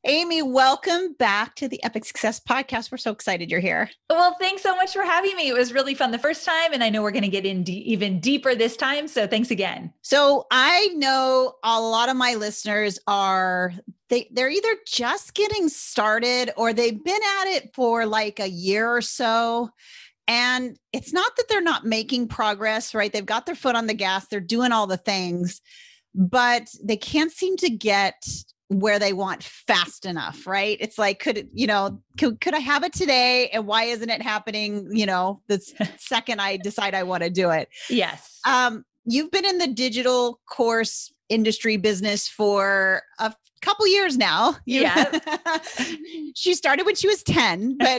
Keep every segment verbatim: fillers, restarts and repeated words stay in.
Amy, welcome back to the Epic Success Podcast. We're so excited you're here. Well, thanks so much for having me. It was really fun the first time, and I know we're going to get in d- even deeper this time. So thanks again. So I know a lot of my listeners are, they, they're either just getting started or they've been at it for like a year or so. And it's not that they're not making progress, right? They've got their foot on the gas. They're doing all the things, but they can't seem to get where they want fast enough, right? It's like, could it, you know, could, could I have it today? And why isn't it happening, you know, the second I decide I want to do it? Yes. Um, you've been in the digital course industry business for a couple years now. You, yeah. She started when she was ten, but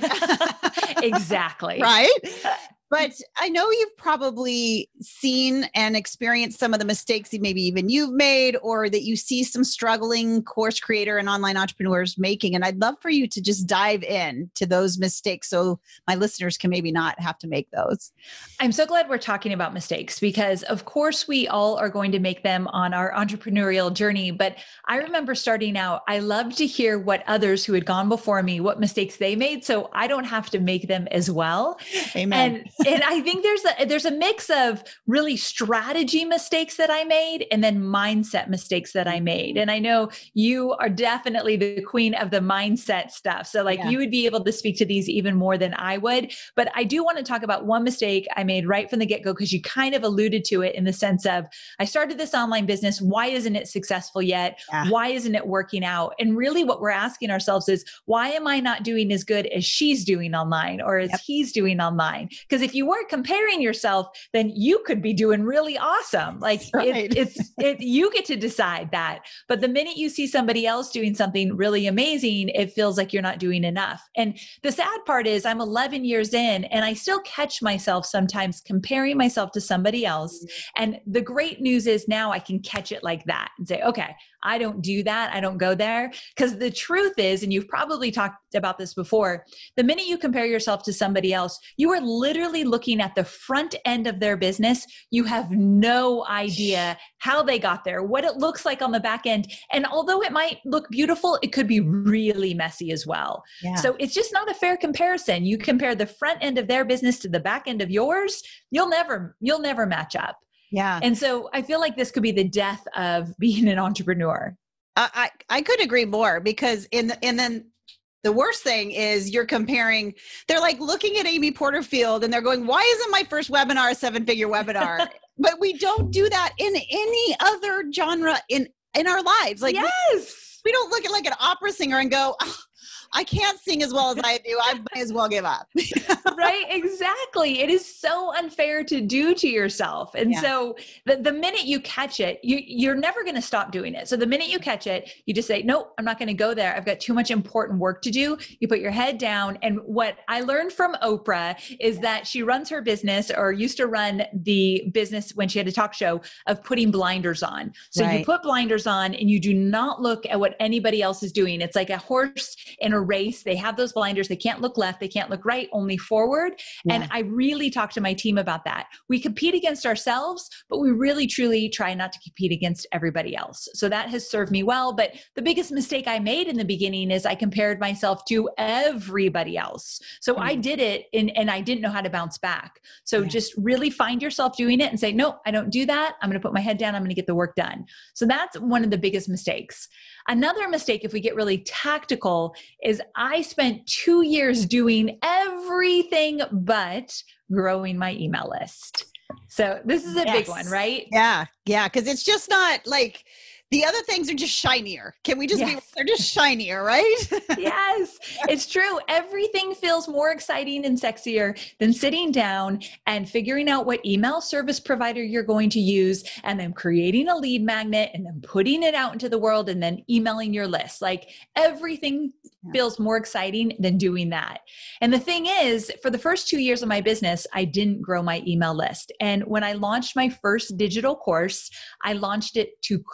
exactly. Right. But I know you've probably seen and experienced some of the mistakes that maybe even you've made, or that you see some struggling course creator and online entrepreneurs making. And I'd love for you to just dive in to those mistakes so my listeners can maybe not have to make those. I'm so glad we're talking about mistakes because, of course, we all are going to make them on our entrepreneurial journey. But I remember starting out, I loved to hear what others who had gone before me, what mistakes they made, so I don't have to make them as well. Amen. And And I think there's a, there's a mix of really strategy mistakes that I made and then mindset mistakes that I made. And I know you are definitely the queen of the mindset stuff. So like yeah. you would be able to speak to these even more than I would. But I do want to talk about one mistake I made right from the get-go, because you kind of alluded to it in the sense of, I started this online business. Why isn't it successful yet? Yeah. Why isn't it working out? And really what we're asking ourselves is, why am I not doing as good as she's doing online or as yep. he's doing online? Because if you weren't comparing yourself, then you could be doing really awesome. Like right. it, it's, it, you get to decide that. But the minute you see somebody else doing something really amazing, it feels like you're not doing enough. And the sad part is I'm eleven years in and I still catch myself sometimes comparing myself to somebody else. And the great news is now I can catch it like that and say, okay, I don't do that. I don't go there. Because the truth is, and you've probably talked about this before, the minute you compare yourself to somebody else, you are literally looking at the front end of their business. You have no idea how they got there, what it looks like on the back end. And although it might look beautiful, it could be really messy as well. Yeah. So it's just not a fair comparison. You compare the front end of their business to the back end of yours, you'll never, you'll never match up. Yeah. And so I feel like this could be the death of being an entrepreneur. I, I, I could agree more, because in the, and then the worst thing is you're comparing, they're like looking at Amy Porterfield and they're going, why isn't my first webinar a seven figure webinar? But we don't do that in any other genre in, in our lives. Like yes. we, we don't look at like an opera singer and go, oh, I can't sing as well as I do. I might as well give up. Right? Exactly. It is so unfair to do to yourself. And yeah. so the, the minute you catch it, you, you're never going to stop doing it. So the minute you catch it, you just say, nope, I'm not going to go there. I've got too much important work to do. You put your head down. And what I learned from Oprah is that she runs her business, or used to run the business when she had a talk show, of putting blinders on. So right. you put blinders on and you do not look at what anybody else is doing. It's like a horse in a race. They have those blinders. They can't look left. They can't look right, only forward. Yeah. And I really talk to my team about that. We compete against ourselves, but we really, truly try not to compete against everybody else. So that has served me well. But the biggest mistake I made in the beginning is I compared myself to everybody else. So mm. I did it and, and I didn't know how to bounce back. So yeah. just really find yourself doing it and say, no, I don't do that. I'm going to put my head down. I'm going to get the work done. So that's one of the biggest mistakes. Another mistake, if we get really tactical, is I spent two years doing everything but growing my email list. So this is a yes. big one, right? Yeah. Yeah. Cause it's just not like, the other things are just shinier. Can we just yes. be, they're just shinier, right? Yes, it's true. Everything feels more exciting and sexier than sitting down and figuring out what email service provider you're going to use, and then creating a lead magnet and then putting it out into the world and then emailing your list. Like everything yeah. feels more exciting than doing that. And the thing is, for the first two years of my business, I didn't grow my email list. And when I launched my first digital course, I launched it to crickets.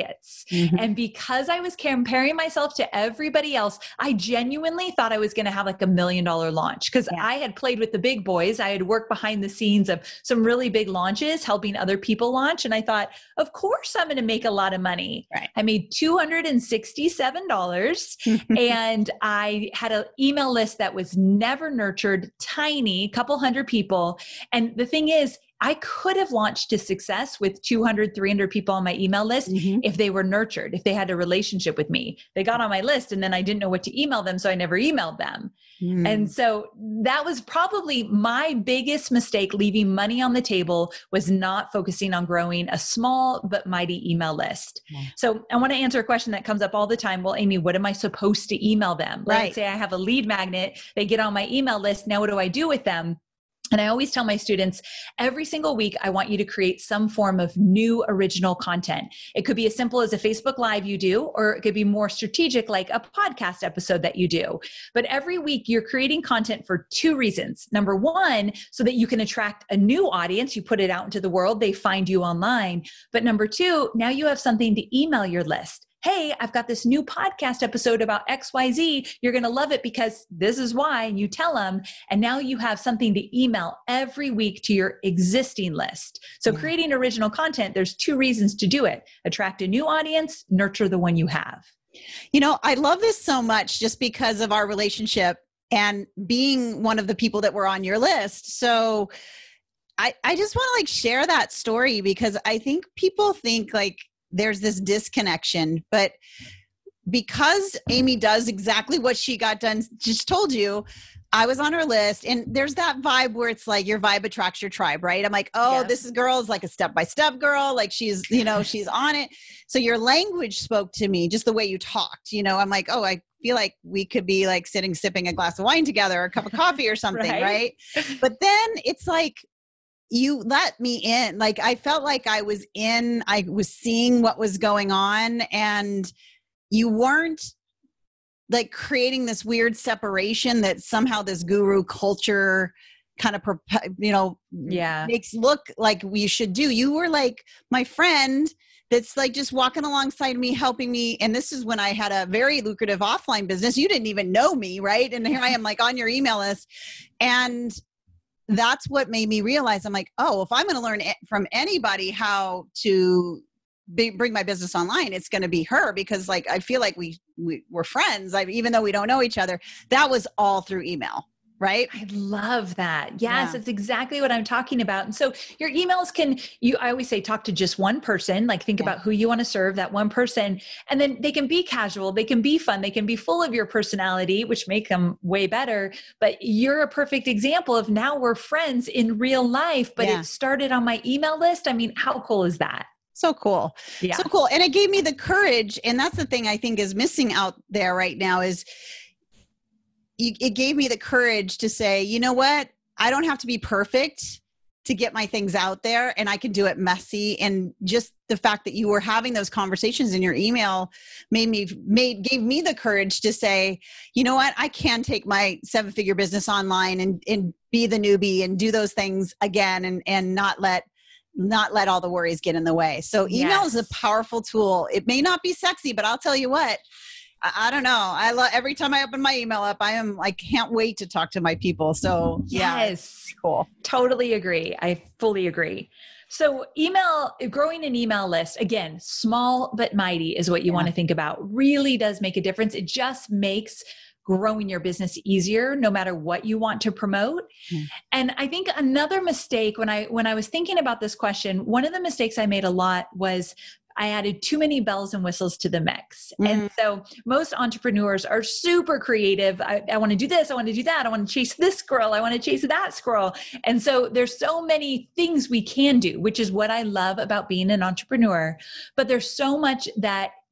crickets. Mhm. And because I was comparing myself to everybody else, I genuinely thought I was going to have like a million dollar launch because Yeah. I had played with the big boys. I had worked behind the scenes of some really big launches, helping other people launch. And I thought, of course, I'm going to make a lot of money. Right. I made two hundred sixty-seven dollars and I had an email list that was never nurtured, tiny, couple hundred people. And the thing is, I could have launched to success with two hundred, three hundred people on my email list Mhm. if they were nurtured, if they had a relationship with me. They got on my list and then I didn't know what to email them, so I never emailed them. Mm. And so that was probably my biggest mistake, leaving money on the table, was not focusing on growing a small but mighty email list. Yeah. So I want to answer a question that comes up all the time. Well, Amy, what am I supposed to email them? Right. Let's say I have a lead magnet. They get on my email list. Now what do I do with them? And I always tell my students, every single week, I want you to create some form of new original content. It could be as simple as a Facebook Live you do, or it could be more strategic, like a podcast episode that you do. But every week, you're creating content for two reasons. Number one, so that you can attract a new audience. You put it out into the world, they find you online. But number two, now you have something to email your list. Hey, I've got this new podcast episode about X Y Z. You're going to love it because this is why. And you tell them, and now you have something to email every week to your existing list. So Yeah. creating original content, there's two reasons to do it. Attract a new audience, nurture the one you have. You know, I love this so much just because of our relationship and being one of the people that were on your list. So I, I just want to like share that story because I think people think like, there's this disconnection, but because Amy does exactly what she got done, just told you, I was on her list, and there's that vibe where it's like your vibe attracts your tribe, right? I'm like, oh, Yeah. this is girl is like a step-by-step girl. Like she's, you know, she's on it. So your language spoke to me, just the way you talked, you know, I'm like, oh, I feel like we could be like sitting, sipping a glass of wine together, or a cup of coffee or something. Right? Right. But then it's like, you let me in. Like I felt like I was in, I was seeing what was going on, and you weren't like creating this weird separation that somehow this guru culture kind of, you know, Yeah. makes look like we should do. You were like my friend that's like just walking alongside me, helping me. And this is when I had a very lucrative offline business. You didn't even know me, right? And here I am like on your email list. And that's what made me realize, I'm like, oh, if I'm going to learn from anybody how to be, bring my business online, it's going to be her, because like, I feel like we, we we're friends. I, even though we don't know each other, that was all through email. Right. I love that. Yes, Yeah. That's exactly what I'm talking about. And so your emails can, you, I always say, talk to just one person, like think Yeah. about who you want to serve, that one person. And then they can be casual. They can be fun. They can be full of your personality, which make them way better. But you're a perfect example of now we're friends in real life, but Yeah. it started on my email list. I mean, how cool is that? So cool. Yeah. So cool. And it gave me the courage. And that's the thing I think is missing out there right now is it gave me the courage to say, you know what? I don't have to be perfect to get my things out there, and I can do it messy. And just the fact that you were having those conversations in your email made me made gave me the courage to say, you know what? I can take my seven figure business online and, and be the newbie and do those things again, and, and not let not let all the worries get in the way. So email Yes. is a powerful tool. It may not be sexy, but I'll tell you what, I don't know. I love every time I open my email up, I am like, can't wait to talk to my people. So yeah, yes, cool. Totally agree. I fully agree. So email, growing an email list, again, small but mighty is what you Yeah. want to think about. Really does make a difference. It just makes growing your business easier, no matter what you want to promote. Mm. And I think another mistake when I, when I was thinking about this question, one of the mistakes I made a lot was I added too many bells and whistles to the mix. Mm. And so most entrepreneurs are super creative. I, I want to do this. I want to do that. I want to chase this squirrel. I want to chase that squirrel. And so there's so many things we can do, which is what I love about being an entrepreneur. But there's so much that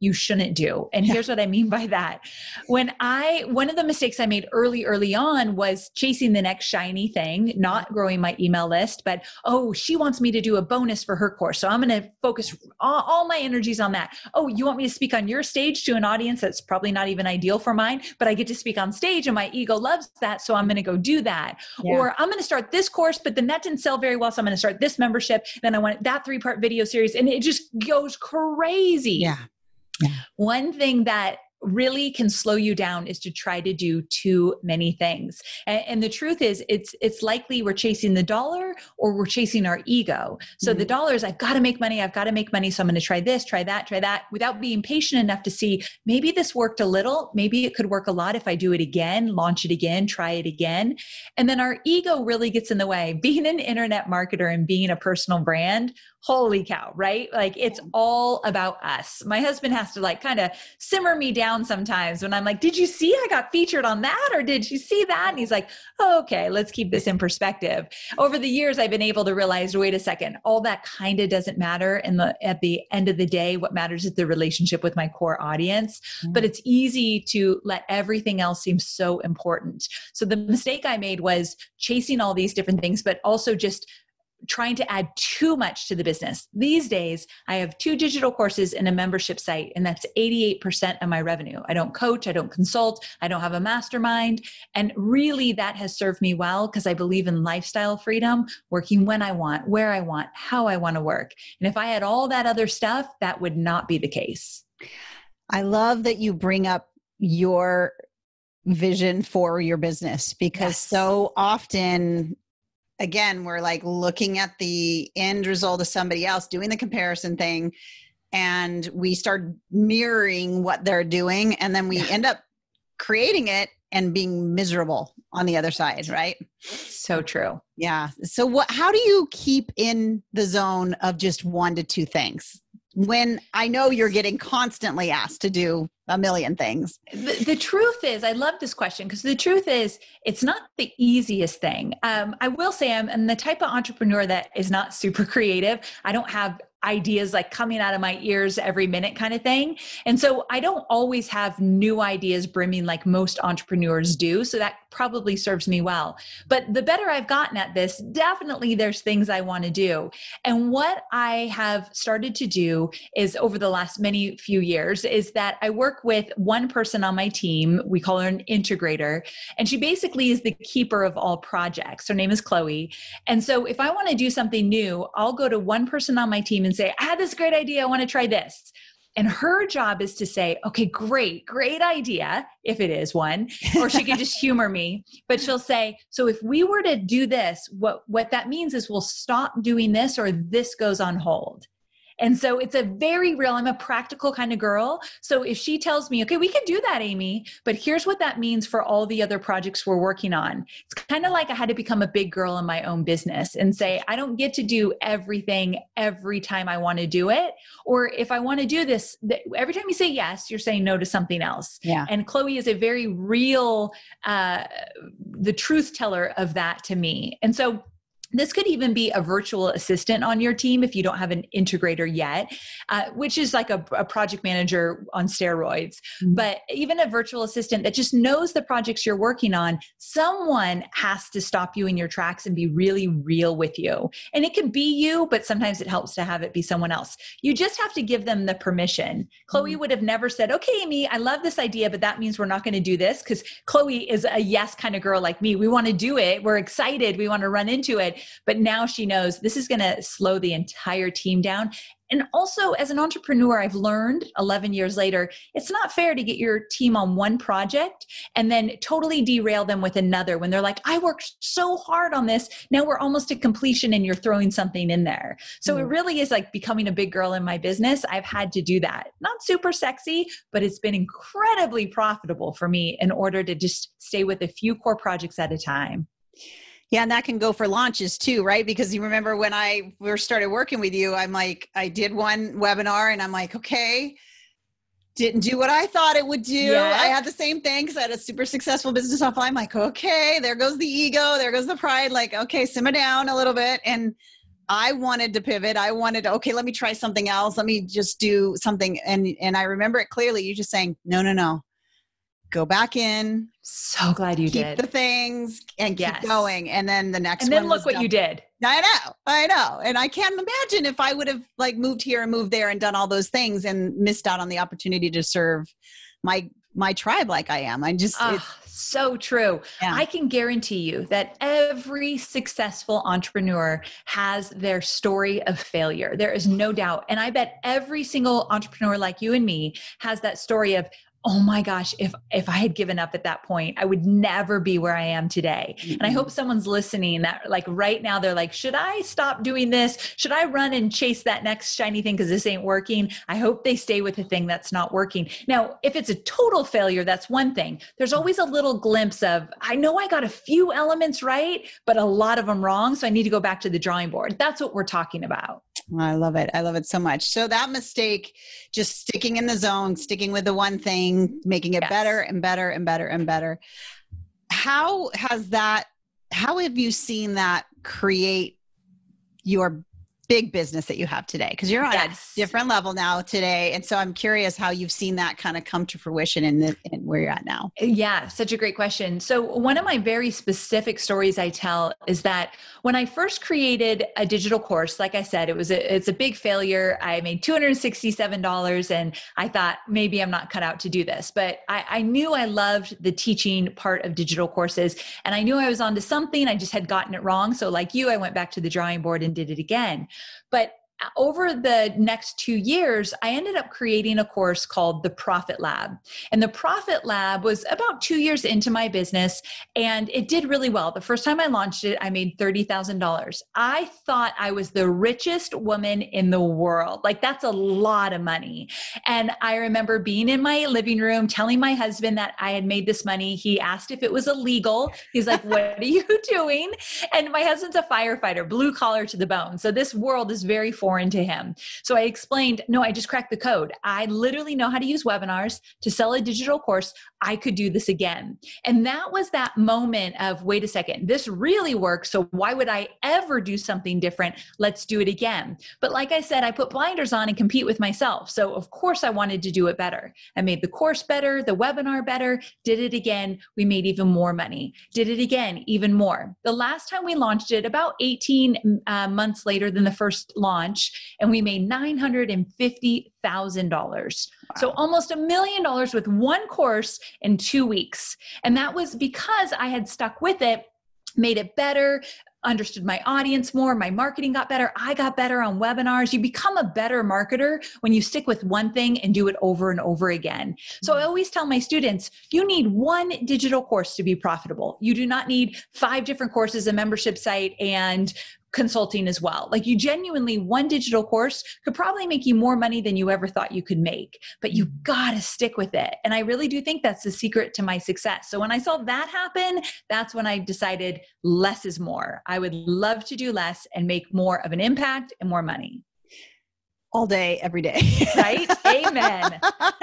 you shouldn't do. And Yeah. here's what I mean by that. When I, one of the mistakes I made early, early on was chasing the next shiny thing, not growing my email list, but, oh, she wants me to do a bonus for her course. So I'm going to focus all, all my energies on that. Oh, you want me to speak on your stage to an audience that's probably not even ideal for mine, but I get to speak on stage and my ego loves that. So I'm going to go do that. Yeah. Or I'm going to start this course, but then that didn't sell very well. So I'm going to start this membership. Then I want that three part video series, and it just goes crazy. Yeah. Yeah. One thing that really can slow you down is to try to do too many things. And, and the truth is it's, it's likely we're chasing the dollar or we're chasing our ego. So mm-hmm. the dollar is, I've got to make money. I've got to make money. So I'm going to try this, try that, try that, without being patient enough to see, maybe this worked a little, maybe it could work a lot if I do it again, launch it again, try it again. And then our ego really gets in the way. Being an internet marketer and being a personal brand, holy cow, right? Like it's all about us. My husband has to like kind of simmer me down sometimes when I'm like, did you see I got featured on that? Or did you see that? And he's like, oh, okay, let's keep this in perspective. Over the years, I've been able to realize, wait a second, all that kind of doesn't matter. And the, at the end of the day, what matters is the relationship with my core audience. Mm-hmm. But it's easy to let everything else seem so important. So the mistake I made was chasing all these different things, but also just trying to add too much to the business. These days, I have two digital courses and a membership site, and that's eighty-eight percent of my revenue. I don't coach, I don't consult, I don't have a mastermind. And really that has served me well because I believe in lifestyle freedom, working when I want, where I want, how I want to work. And if I had all that other stuff, that would not be the case. I love that you bring up your vision for your business because yes. so often, again, we're like looking at the end result of somebody else doing the comparison thing, and we start mirroring what they're doing. And then we yeah. end up creating it and being miserable on the other side. Right. So true. Yeah. So what, how do you keep in the zone of just one to two things when I know you're getting constantly asked to do a million things? The, the truth is, I love this question because the truth is, it's not the easiest thing. Um, I will say I'm, I'm the type of entrepreneur that is not super creative. I don't have ideas like coming out of my ears every minute kind of thing. And so I don't always have new ideas brimming like most entrepreneurs do. So that probably serves me well. But the better I've gotten at this, definitely there's things I want to do. And what I have started to do is over the last many few years is that I work with one person on my team. We call her an integrator. And she basically is the keeper of all projects. Her name is Chloe. And so if I want to do something new, I'll go to one person on my team and say, I had this great idea. I want to try this. And her job is to say, okay, great, great idea, if it is one, or she could just humor me, but she'll say, so if we were to do this, what, what that means is we'll stop doing this or this goes on hold. And so it's a very real, I'm a practical kind of girl. So if she tells me, okay, we can do that, Amy, but here's what that means for all the other projects we're working on. It's kind of like I had to become a big girl in my own business and say, I don't get to do everything every time I want to do it. Or if I want to do this, every time you say yes, you're saying no to something else. Yeah. And Chloe is a very real, uh, the truth teller of that to me. And so this could even be a virtual assistant on your team if you don't have an integrator yet, uh, which is like a, a project manager on steroids. Mm-hmm. But even a virtual assistant that just knows the projects you're working on, someone has to stop you in your tracks and be really real with you. And it can be you, but sometimes it helps to have it be someone else. You just have to give them the permission. Chloe mm-hmm. would have never said, okay, Amy, I love this idea, but that means we're not going to do this, because Chloe is a yes kind of girl like me. We want to do it. We're excited. We want to run into it. But now she knows this is going to slow the entire team down. And also, as an entrepreneur, I've learned eleven years later, it's not fair to get your team on one project and then totally derail them with another when they're like, I worked so hard on this. Now we're almost at completion and you're throwing something in there. So mm-hmm. it really is like becoming a big girl in my business. I've had to do that. Not super sexy, but it's been incredibly profitable for me in order to just stay with a few core projects at a time. Yeah. And that can go for launches too, right? Because you remember when I first started working with you, I'm like, I did one webinar and I'm like, okay, didn't do what I thought it would do. Yeah. I had the same thing because I had a super successful business offline. I'm like, okay, there goes the ego. There goes the pride. Like, okay, simmer down a little bit. And I wanted to pivot. I wanted to, okay, let me try something else. Let me just do something. And, and I remember it clearly. You just saying, no, no, no, go back in. So glad you keep did. the things and keep Yes. going. And then the next And then one look was what done. you did. I know, I know. And I can't imagine if I would have like moved here and moved there and done all those things and missed out on the opportunity to serve my, my tribe like I am. I just, Ah, it's, so true. yeah. I can guarantee you that every successful entrepreneur has their story of failure. There is no doubt. And I bet every single entrepreneur like you and me has that story of, oh my gosh, if, if I had given up at that point, I would never be where I am today. Mm-hmm. And I hope someone's listening that like right now, they're like, should I stop doing this? Should I run and chase that next shiny thing? Cause this ain't working. I hope they stay with the thing that's not working. Now, if it's a total failure, that's one thing. There's always a little glimpse of, I know I got a few elements right, but a lot of them wrong. So I need to go back to the drawing board. That's what we're talking about. I love it. I love it so much. So that mistake, just sticking in the zone, sticking with the one thing, making it yes. better and better and better and better. How has that, how have you seen that create your big business that you have today? Because you're on yes. a different level now today. And so I'm curious how you've seen that kind of come to fruition in, the, in where you're at now. Yeah, such a great question. So one of my very specific stories I tell is that when I first created a digital course, like I said, it was a, it's a big failure. I made two hundred sixty-seven dollars and I thought maybe I'm not cut out to do this, but I, I knew I loved the teaching part of digital courses and I knew I was onto something. I just had gotten it wrong. So like you, I went back to the drawing board and did it again. But over the next two years, I ended up creating a course called the Profit Lab. And the Profit Lab was about two years into my business and it did really well. The first time I launched it, I made thirty thousand dollars. I thought I was the richest woman in the world. Like that's a lot of money. And I remember being in my living room, telling my husband that I had made this money. He asked if it was illegal. He's like, what are you doing? And my husband's a firefighter, blue collar to the bone. So this world is very foreign to him. So I explained, no, I just cracked the code. I literally know how to use webinars to sell a digital course. I could do this again. And that was that moment of, wait a second, this really works. So why would I ever do something different? Let's do it again. But like I said, I put blinders on and compete with myself. So of course I wanted to do it better. I made the course better, the webinar better, did it again. We made even more money, did it again, even more. The last time we launched it, about eighteen uh, months later than the first launch, and we made nine hundred fifty thousand dollars. Wow. So almost a million dollars with one course in two weeks. And that was because I had stuck with it, made it better, understood my audience more, my marketing got better, I got better on webinars. You become a better marketer when you stick with one thing and do it over and over again. So I always tell my students, you need one digital course to be profitable. You do not need five different courses, a membership site, and consulting as well. Like you genuinely, one digital course could probably make you more money than you ever thought you could make, but you gotta stick with it. And I really do think that's the secret to my success. So when I saw that happen, that's when I decided less is more. I would love to do less and make more of an impact and more money. All day, every day. Right? Amen.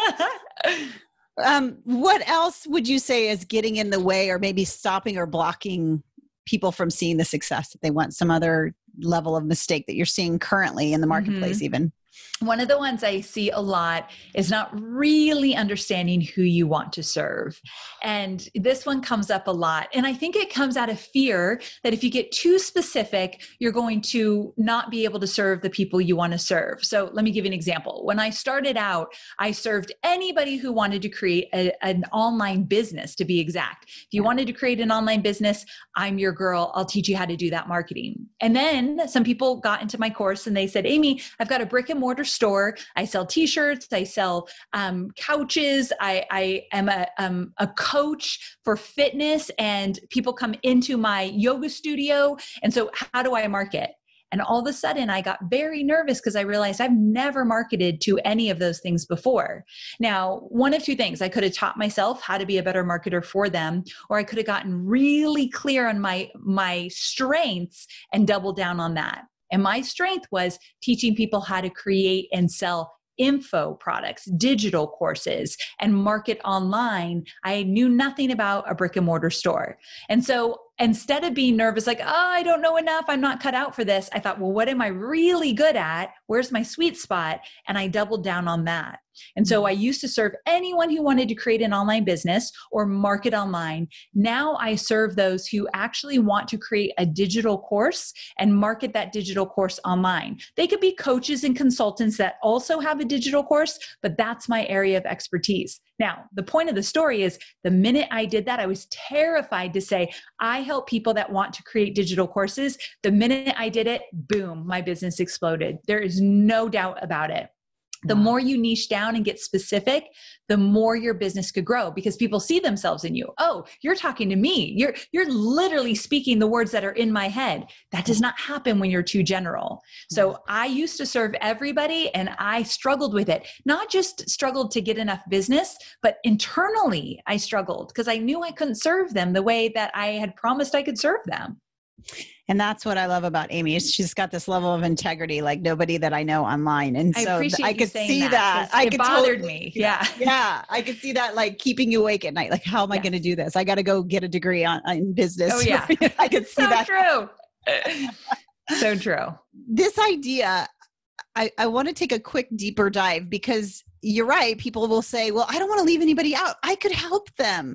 um, what else would you say is getting in the way or maybe stopping or blocking people from seeing the success that they want? Some other level of mistake that you're seeing currently in the marketplace, mm-hmm. even? One of the ones I see a lot is not really understanding who you want to serve. And this one comes up a lot. And I think it comes out of fear that if you get too specific, you're going to not be able to serve the people you want to serve. So let me give you an example. When I started out, I served anybody who wanted to create a, an online business, to be exact. If you wanted to create an online business, I'm your girl. I'll teach you how to do that marketing. And then some people got into my course and they said, Amy, I've got a brick and mortar store. I sell t-shirts. I sell um, couches. I, I am a, um, a coach for fitness, and people come into my yoga studio. And so how do I market? And all of a sudden I got very nervous because I realized I've never marketed to any of those things before. Now, one of two things, I could have taught myself how to be a better marketer for them, or I could have gotten really clear on my, my strengths and doubled down on that. And my strength was teaching people how to create and sell info products, digital courses, and market online. I knew nothing about a brick and mortar store. And so instead of being nervous, like, oh, I don't know enough, I'm not cut out for this, I thought, well, what am I really good at? Where's my sweet spot? And I doubled down on that. And so I used to serve anyone who wanted to create an online business or market online. Now I serve those who actually want to create a digital course and market that digital course online. They could be coaches and consultants that also have a digital course, but that's my area of expertise. Now, the point of the story is the minute I did that, I was terrified to say, I help people that want to create digital courses. The minute I did it, boom, my business exploded. There is no doubt about it. The Wow. more you niche down and get specific, the more your business could grow because people see themselves in you. Oh, you're talking to me. You're, you're literally speaking the words that are in my head. That does not happen when you're too general. So I used to serve everybody and I struggled with it. Not just struggled to get enough business, but internally I struggled because I knew I couldn't serve them the way that I had promised I could serve them. And that's what I love about Amy. She's got this level of integrity like nobody that I know online. And I so appreciate I you could saying see that, that. 'cause I it could bothered totally me. see Yeah. that. Yeah. I could see that like keeping you awake at night. Like, how am I Yes. going to do this? I got to go get a degree on in business. Oh yeah. I could see so that. true. So true. This idea, I, I want to take a quick deeper dive because you're right. People will say, well, I don't want to leave anybody out. I could help them.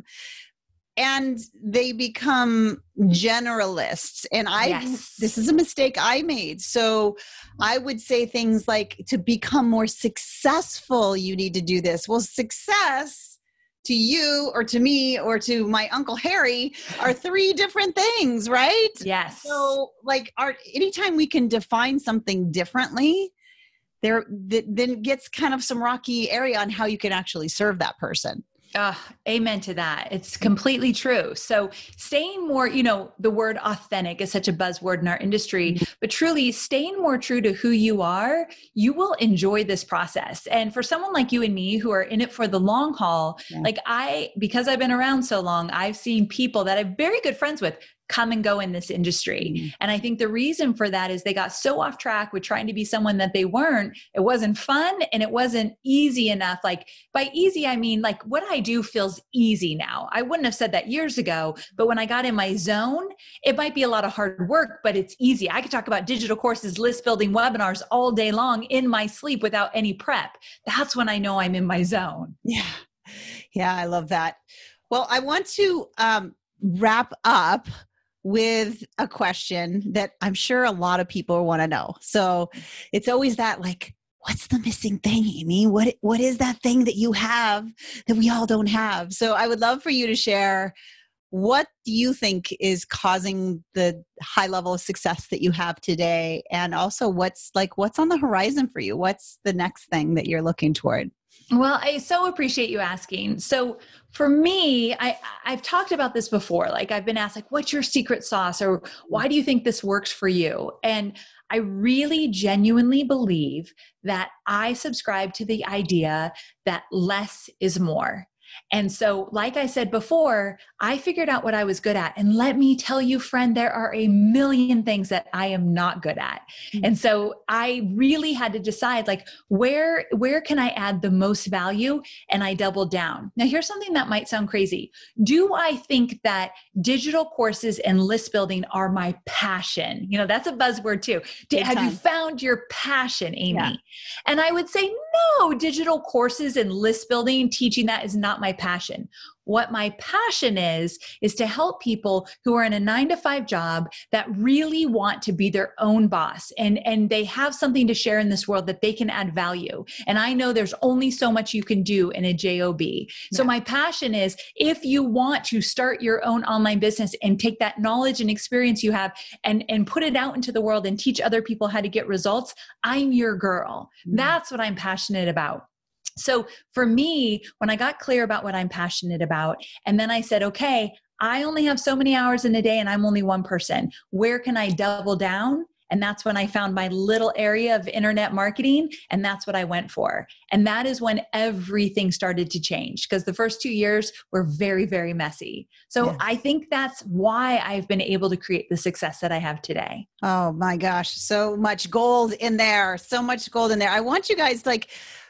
And they become generalists. And I, Yes. this is a mistake I made. So I would say things like, to become more successful, you need to do this. Well, success to you or to me or to my Uncle Harry are three different things, right? Yes. So like our, anytime we can define something differently, there th- then gets kind of some rocky area on how you can actually serve that person. Uh, amen to that. It's completely true. So staying more, you know, the word authentic is such a buzzword in our industry, but truly staying more true to who you are, you will enjoy this process. And for someone like you and me who are in it for the long haul, Yeah. like I, because I've been around so long, I've seen people that I'm very good friends with come and go in this industry. Mm-hmm. And I think the reason for that is they got so off track with trying to be someone that they weren't. It wasn't fun and it wasn't easy enough. Like by easy, I mean like what I do feels easy now. I wouldn't have said that years ago, but when I got in my zone, it might be a lot of hard work, but it's easy. I could talk about digital courses, list building, webinars all day long in my sleep without any prep. That's when I know I'm in my zone. Yeah. Yeah. I love that. Well, I want to um, wrap up with a question that I'm sure a lot of people want to know. So it's always that like, what's the missing thing, Amy? What, what is that thing that you have that we all don't have? So I would love for you to share, what do you think is causing the high level of success that you have today? And also what's like, what's on the horizon for you? What's the next thing that you're looking toward? Well, I so appreciate you asking. So for me, I, I've talked about this before. Like I've been asked, like, what's your secret sauce? Or why do you think this works for you? And I really genuinely believe that I subscribe to the idea that less is more. And so, like I said before, I figured out what I was good at. And let me tell you, friend, there are a million things that I am not good at. Mm-hmm. And so I really had to decide, like, where, where can I add the most value? And I doubled down. Now, here's something that might sound crazy. Do I think that digital courses and list building are my passion? You know, that's a buzzword too. Big have time. You found your passion, Amy? Yeah. And I would say, no, digital courses and list building, teaching that is not my passion. What my passion is, is to help people who are in a nine to five job that really want to be their own boss and, and they have something to share in this world that they can add value. And I know there's only so much you can do in a job. Yeah. So my passion is, if you want to start your own online business and take that knowledge and experience you have and, and put it out into the world and teach other people how to get results, I'm your girl. Mm. That's what I'm passionate about. So for me, when I got clear about what I'm passionate about, and then I said, okay, I only have so many hours in a day and I'm only one person. Where can I double down? And that's when I found my little area of internet marketing. And that's what I went for. And that is when everything started to change, because the first two years were very, very messy. So yeah. I think that's why I've been able to create the success that I have today. Oh my gosh. So much gold in there. So much gold in there. I want you guys like,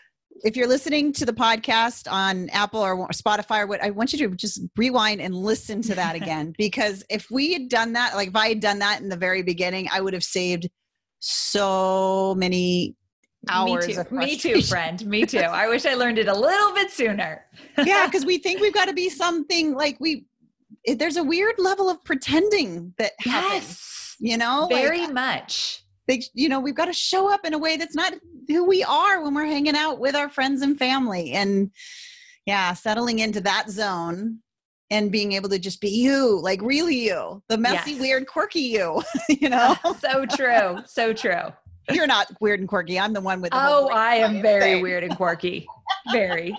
if you're listening to the podcast on Apple or Spotify or what, I want you to just rewind and listen to that again, because if we had done that, like if I had done that in the very beginning, I would have saved so many hours. Me too. Of Me too, friend. Me too. I wish I learned it a little bit sooner. Yeah. Cause we think we've got to be something like we, there's a weird level of pretending that happens, yes, you know, very like, much. They, you know, we've got to show up in a way that's not who we are when we're hanging out with our friends and family. And yeah, settling into that zone and being able to just be you, like really you, the messy, yes. weird, quirky you, you know? Uh, so true. So true. You're not weird and quirky. I'm the one with the Oh, I am very thing. weird and quirky. Very.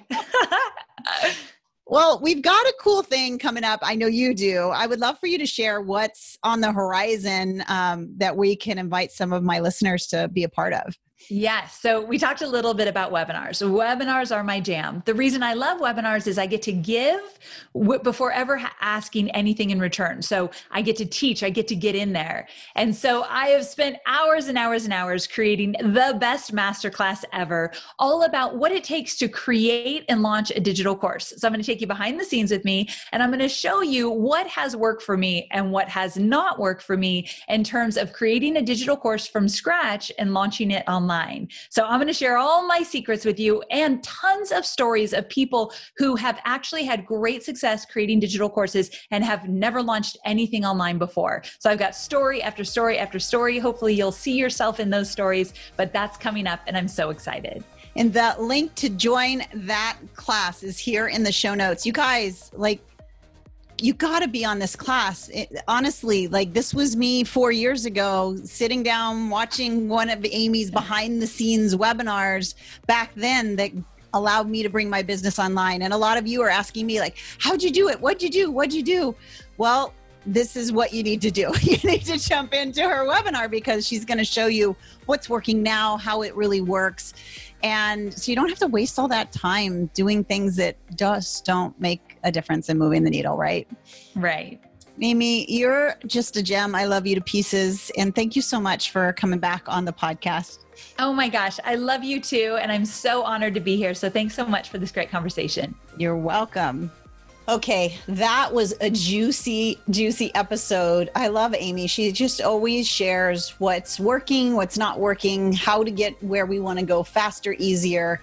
Well, we've got a cool thing coming up. I know you do. I would love for you to share what's on the horizon um, that we can invite some of my listeners to be a part of. Yes. So we talked a little bit about webinars. Webinars are my jam. The reason I love webinars is I get to give w- before ever ha- asking anything in return. So I get to teach, I get to get in there. And so I have spent hours and hours and hours creating the best masterclass ever, all about what it takes to create and launch a digital course. So I'm going to take you behind the scenes with me, and I'm going to show you what has worked for me and what has not worked for me in terms of creating a digital course from scratch and launching it online. So I'm going to share all my secrets with you and tons of stories of people who have actually had great success creating digital courses and have never launched anything online before. So I've got story after story after story. Hopefully you'll see yourself in those stories, but that's coming up and I'm so excited. And the link to join that class is here in the show notes. You guys, like, you got to be on this class. It, honestly, like this was me four years ago, sitting down, watching one of Amy's behind the scenes webinars back then that allowed me to bring my business online. And a lot of you are asking me like, how'd you do it? What'd you do? What'd you do? Well, this is what you need to do. You need to jump into her webinar because she's going to show you what's working now, how it really works. And so you don't have to waste all that time doing things that just don't make a difference in moving the needle, right? Right. Amy, you're just a gem. I love you to pieces. And thank you so much for coming back on the podcast. Oh my gosh, I love you too. And I'm so honored to be here. So thanks so much for this great conversation. You're welcome. Okay, that was a juicy, juicy episode. I love Amy. She just always shares what's working, what's not working, how to get where we want to go faster, easier,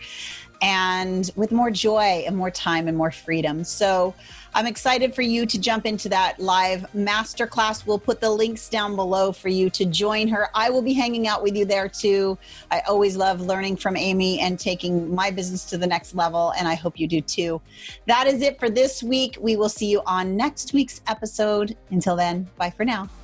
and with more joy and more time and more freedom. So I'm excited for you to jump into that live masterclass. We'll put the links down below for you to join her. I will be hanging out with you there too. I always love learning from Amy and taking my business to the next level, and I hope you do too. That is it for this week. We will see you on next week's episode. Until then, bye for now.